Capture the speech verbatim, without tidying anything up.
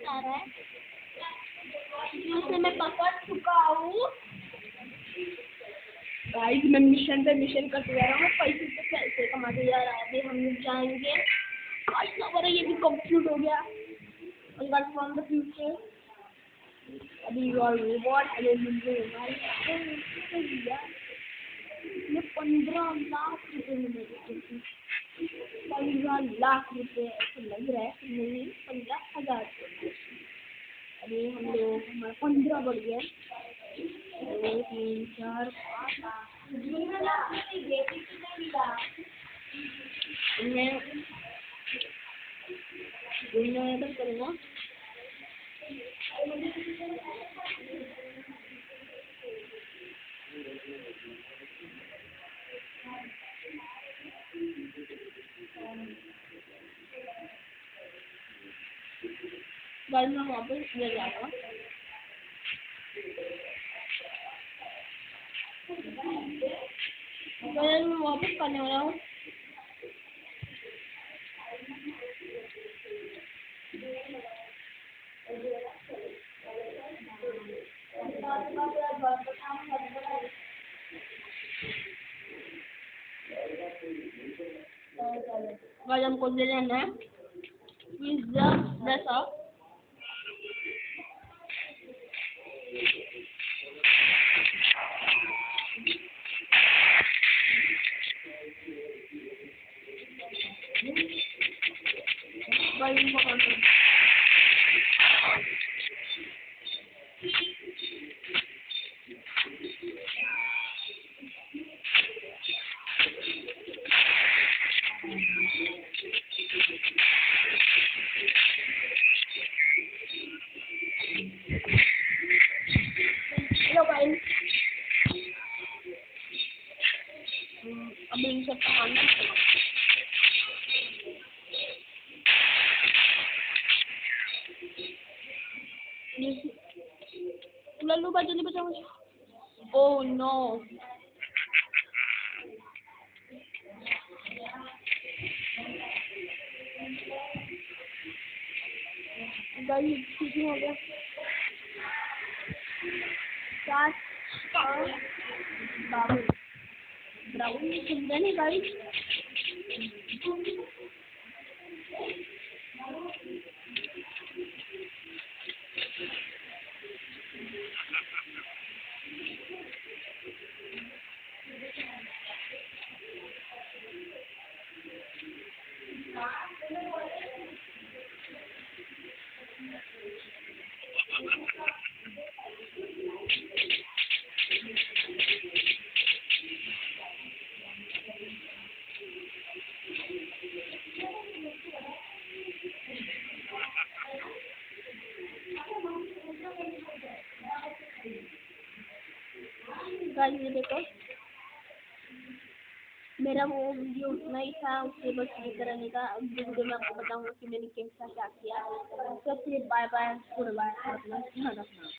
आ रहा है जिसे मैं पकड़ चुका हूँ। गाइस मैं मिशन पे मिशन करते जा रहा हूँ, पैसे पे पैसे कमाते जा रहा है। अभी हम लोग जाएंगे गाइस, हमारा ये भी कंप्लीट हो गया। गाइस फ्रॉम द फ्यूचर अभी और रिवॉर्ड अभी मिल रहे हैं गाइस। ये पंद्रह लाख रुपए मिले, पंद्रह लाख रुपए ऐसा लग रहा है नहीं, पंद्रह हजार। अभी हम लोग हमारा पंद्रह बढ़ गया, दो तीन चार पाँच मैं करूँगा। गाइस मैं वापस ले जाऊंगा। गाइस मैं वापस करने वाला हूँ। गाइस हमको ले लेना है पिज्जा जैसा। गाइस पकड़ लो गाइस, अभी इन सब खाना लल्लू भाई जल्दी बचाओ मुझे। ओह नो गाइस ठीक हो गया। चार ब्राउन ब्राउन सुन रहे नहीं गाइस। गाइस ये देखो, मेरा वो वीडियो उतना ही था, उससे बस ये करने का। अब वीडियो में आपको बताऊंगा कि मैंने कैसा क्या किया। तो फिर बाय बाय, गुड बाय, अपना ध्यान रखना।